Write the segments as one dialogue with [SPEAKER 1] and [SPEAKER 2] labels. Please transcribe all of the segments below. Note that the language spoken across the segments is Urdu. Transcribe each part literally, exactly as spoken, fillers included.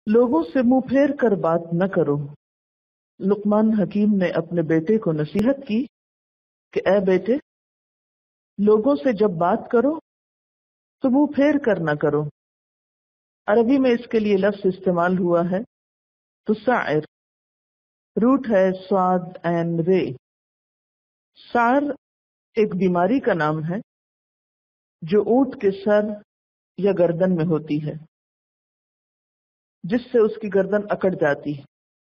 [SPEAKER 1] لوگوں سے منہ پھیر کر بات نہ کرو۔ لقمان حکیم نے اپنے بیٹے کو نصیحت کی کہ اے بیٹے، لوگوں سے جب بات کرو تو منہ پھیر کر نہ کرو۔ عربی میں اس کے لیے لفظ استعمال ہوا ہے تسعر، روٹ ہے سواد این رے۔ سعر ایک بیماری کا نام ہے جو اونٹ کے سر یا گردن میں ہوتی ہے، جس سے اس کی گردن اکڑ جاتی ہے۔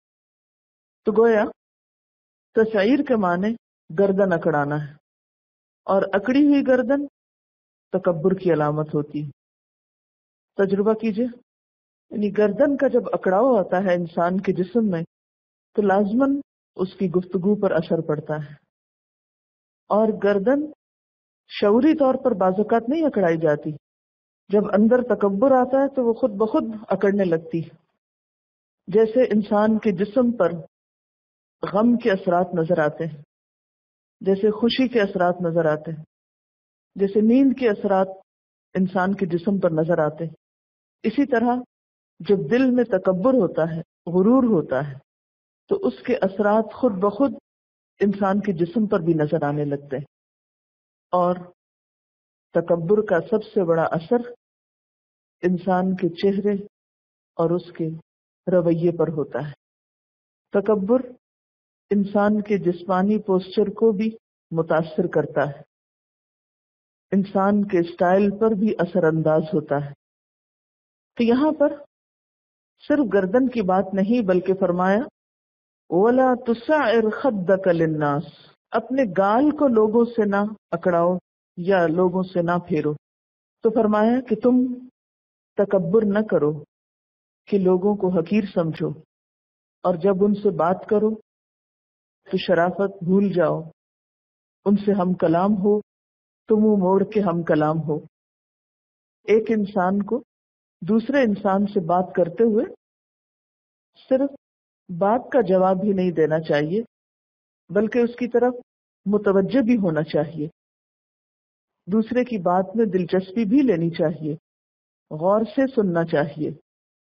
[SPEAKER 1] تو گویا تسعیر کے معنی گردن اکڑانا ہے، اور اکڑی ہوئی گردن تکبر کی علامت ہوتی ہے۔ تجربہ کیجئے، یعنی گردن کا جب اکڑاؤ آتا ہے انسان کے جسم میں تو لازماً اس کی گفتگو پر اثر پڑتا ہے، اور گردن شعوری طور پر بعض اوقات نہیں اکڑائی جاتی، جب اندر تکبر آتا ہے تو وہ خود بخود اکڑنے لگتی ہے۔ جیسے انسان کے جسم پر غم کے اثرات نظر آتے ہیں، جیسے خوشی کے اثرات نظر آتے ہیں، جیسے نیند کے اثرات انسان کے جسم پر نظر آتے ہیں، اسی طرح جب دل میں تکبر ہوتا ہے، غرور ہوتا ہے، تو اس کے اثرات خود بخود انسان کے جسم پر بھی نظر آنے لگتے ہیں۔ اور تکبر کا سب سے بڑا اثر انسان کے چہرے اور اس کے رویے پر ہوتا ہے۔ تکبر انسان کے جسمانی پوسچر کو بھی متاثر کرتا ہے، انسان کے اسٹائل پر بھی اثر انداز ہوتا ہے۔ تو یہاں پر صرف گردن کی بات نہیں بلکہ فرمایا وَلَا تُسَعِّرْ خَدَّكَ لِلنَّاسِ، اپنے گال کو لوگوں سے نہ اکڑاؤ یا لوگوں سے نہ پھیرو۔ تو فرمایا کہ تم تکبر نہ کرو کہ لوگوں کو حقیر سمجھو، اور جب ان سے بات کرو تو شرافت بھول جاؤ، ان سے ہم کلام ہو تو منہ موڑ کے ہم کلام ہو۔ ایک انسان کو دوسرے انسان سے بات کرتے ہوئے صرف بات کا جواب ہی نہیں دینا چاہیے بلکہ اس کی طرف متوجہ بھی ہونا چاہیے، دوسرے کی بات میں دلچسپی بھی لینی چاہیے، غور سے سننا چاہیے۔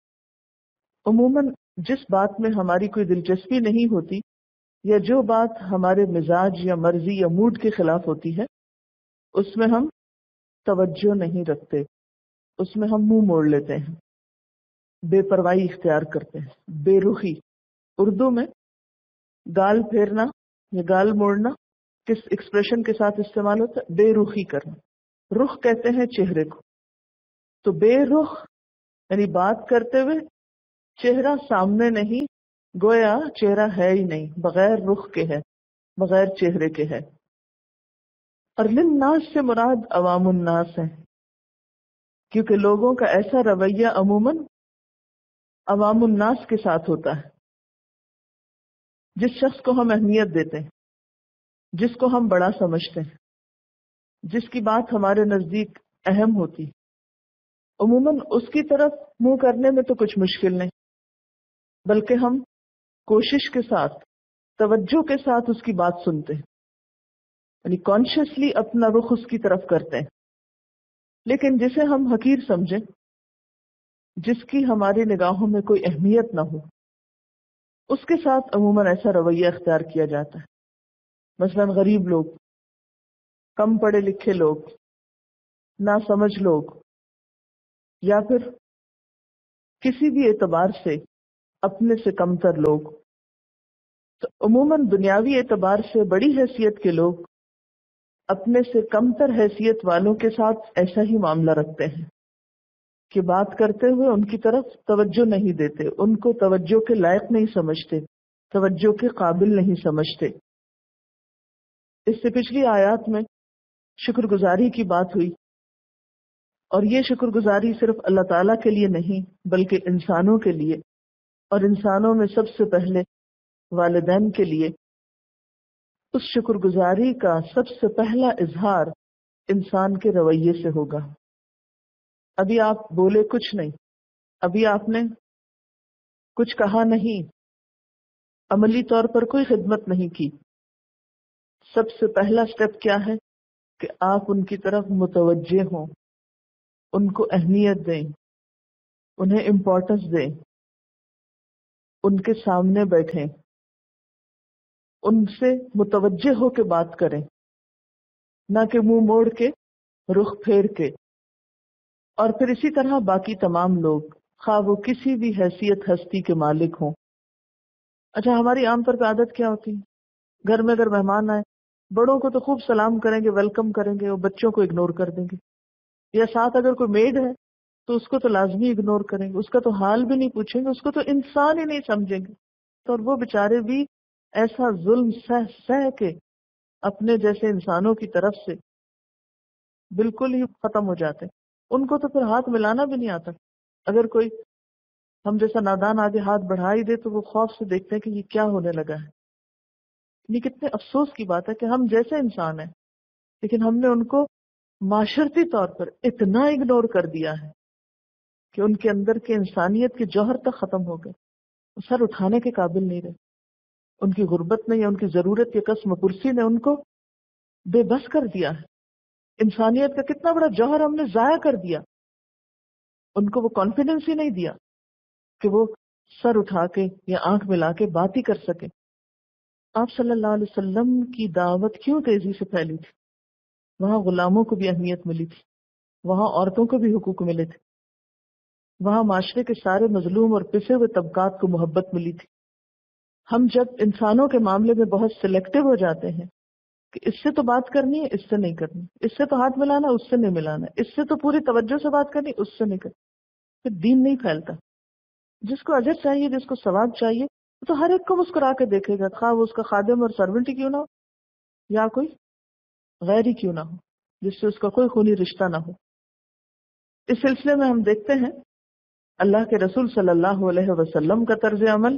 [SPEAKER 1] عموماً جس بات میں ہماری کوئی دلچسپی نہیں ہوتی یا جو بات ہمارے مزاج یا مرضی یا موڈ کے خلاف ہوتی ہے، اس میں ہم توجہ نہیں رکھتے، اس میں ہم منہ موڑ لیتے ہیں، بے پرواہی اختیار کرتے ہیں، بے رخی۔ اردو میں گال پھیرنا یا گال موڑنا کس ایکسپریشن کے ساتھ استعمال ہوتا ہے؟ بے رخی کرنا۔ رخ کہتے ہیں چہرے کو، تو بے رخ یعنی بات کرتے ہوئے چہرہ سامنے نہیں، گویا چہرہ ہے ہی نہیں، بغیر رخ کے ہے، بغیر چہرے کے ہے۔ اور للناس سے مراد عوام الناس ہے، کیونکہ لوگوں کا ایسا رویہ عموماً عوام الناس کے ساتھ ہوتا ہے۔ جس شخص کو ہم اہمیت دیتے ہیں، جس کو ہم بڑا سمجھتے ہیں، جس کی بات ہمارے نزدیک اہم ہوتی، عموماً اس کی طرف منہ کرنے میں تو کچھ مشکل نہیں، بلکہ ہم کوشش کے ساتھ، توجہ کے ساتھ اس کی بات سنتے ہیں، یعنی کانشیسلی اپنا رخ اس کی طرف کرتے ہیں۔ لیکن جسے ہم حقیر سمجھیں، جس کی ہماری نگاہوں میں کوئی اہمیت نہ ہو، اس کے ساتھ عموماً ایسا رویہ اختیار کیا جاتا ہے۔ مثلاً غریب لوگ، کم پڑھے لکھے لوگ، ناسمجھ لوگ، یا پھر کسی بھی اعتبار سے اپنے سے کمتر لوگ، تو عموماً دنیاوی اعتبار سے بڑی حیثیت کے لوگ اپنے سے کمتر حیثیت والوں کے ساتھ ایسا ہی معاملہ رکھتے ہیں کہ بات کرتے ہوئے ان کی طرف توجہ نہیں دیتے، ان کو توجہ کے لائق نہیں سمجھتے، توجہ کے قابل نہیں سمجھتے۔ اس سے پچھلی آیات میں شکر گزاری کی بات ہوئی، اور یہ شکر گزاری صرف اللہ تعالیٰ کے لیے نہیں بلکہ انسانوں کے لیے، اور انسانوں میں سب سے پہلے والدین کے لیے۔ اس شکر گزاری کا سب سے پہلا اظہار انسان کے رویے سے ہوگا۔ ابھی آپ بولے کچھ نہیں، ابھی آپ نے کچھ کہا نہیں، عملی طور پر کوئی خدمت نہیں کی، سب سے پہلا سٹیپ کیا ہے کہ آپ ان کی طرف متوجہ ہوں، ان کو اہمیت دیں، انہیں امپورٹنس دیں، ان کے سامنے بیٹھیں، ان سے متوجہ ہو کے بات کریں، نہ کہ منہ موڑ کے، رخ پھیر کے۔ اور پھر اسی طرح باقی تمام لوگ، خواہ وہ کسی بھی حیثیت ہستی کے مالک ہوں۔ اچھا، ہماری عام طور پہ عادت کیا ہوتی ہے؟ گھر میں اگر مہمان آئے، بڑوں کو تو خوب سلام کریں گے، ویلکم کریں گے، اور بچوں کو اگنور کر دیں گے، یا ساتھ اگر کوئی میڈ ہے تو اس کو تو لازمی اگنور کریں گے، اس کا تو حال بھی نہیں پوچھیں گے، اس کو تو انسان ہی نہیں سمجھیں گے۔ تو اور وہ بیچارے بھی ایسا ظلم سہ سہ کے اپنے جیسے انسانوں کی طرف سے بالکل ہی ختم ہو جاتے ہیں۔ ان کو تو پھر ہاتھ ملانا بھی نہیں آتا۔ اگر کوئی ہم جیسا نادان آگے ہاتھ بڑھا ہی دے تو وہ خوف سے دیکھتے ہیں کہ یہ کیا ہونے لگا ہے۔ یہ کتنے افسوس کی بات ہے کہ ہم جیسے انسان ہیں، لیکن ہم نے ان کو معاشرتی طور پر اتنا اگنور کر دیا ہے کہ ان کے اندر کے انسانیت کے جوہر تک ختم ہو گئے، سر اٹھانے کے قابل نہیں رہے۔ ان کی غربت نے یا ان کی ضرورت کے قسم پرسی نے ان کو بے بس کر دیا ہے۔ انسانیت کا کتنا بڑا جوہر ہم نے ضائع کر دیا۔ ان کو وہ کانفیڈنس ہی نہیں دیا کہ وہ سر اٹھا کے یا آنکھ ملا کے بات ہی کر سکے۔ آپ صلی اللہ علیہ وسلم کی دعوت کیوں تیزی سے پھیلی تھی؟ وہاں غلاموں کو بھی اہمیت ملی تھی، وہاں عورتوں کو بھی حقوق ملے تھے، وہاں معاشرے کے سارے مظلوم اور پسے ہوئے طبقات کو محبت ملی تھی۔ ہم جب انسانوں کے معاملے میں بہت سلیکٹو ہو جاتے ہیں کہ اس سے تو بات کرنی ہے، اس سے نہیں کرنی، اس سے تو ہاتھ ملانا، اس سے نہیں ملانا، اس سے تو پوری توجہ سے بات کرنی، اس سے نہیں کرنی، پھر دین نہیں پھیلتا۔ جس کو اجر چاہیے، جس کو ثواب چاہیے، تو ہر ایک کو مسکرا کے دیکھے گا، خواہ وہ اس کا خادم اور سرونٹ ہی کیوں نہ ہو، یا کوئی غیر ہی کیوں نہ ہو جس سے اس کا کوئی خونی رشتہ نہ ہو۔ اس سلسلے میں ہم دیکھتے ہیں اللہ کے رسول صلی اللہ علیہ وسلم کا طرز عمل،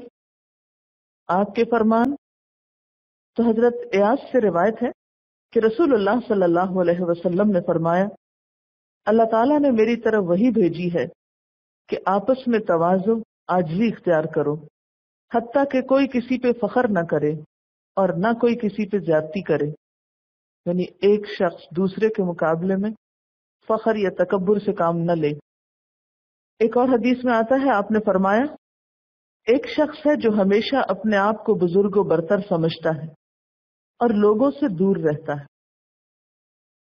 [SPEAKER 1] آپ کے فرمان۔ تو حضرت ایاز سے روایت ہے کہ رسول اللہ صلی اللہ علیہ وسلم نے فرمایا، اللہ تعالیٰ نے میری طرف وحی بھیجی ہے کہ آپس میں تواضع، عاجزی اختیار کرو، حتیٰ کہ کوئی کسی پہ فخر نہ کرے اور نہ کوئی کسی پہ زیادتی کرے، یعنی ایک شخص دوسرے کے مقابلے میں فخر یا تکبر سے کام نہ لے۔ ایک اور حدیث میں آتا ہے، آپ نے فرمایا، ایک شخص ہے جو ہمیشہ اپنے آپ کو بزرگ و برتر سمجھتا ہے اور لوگوں سے دور رہتا ہے،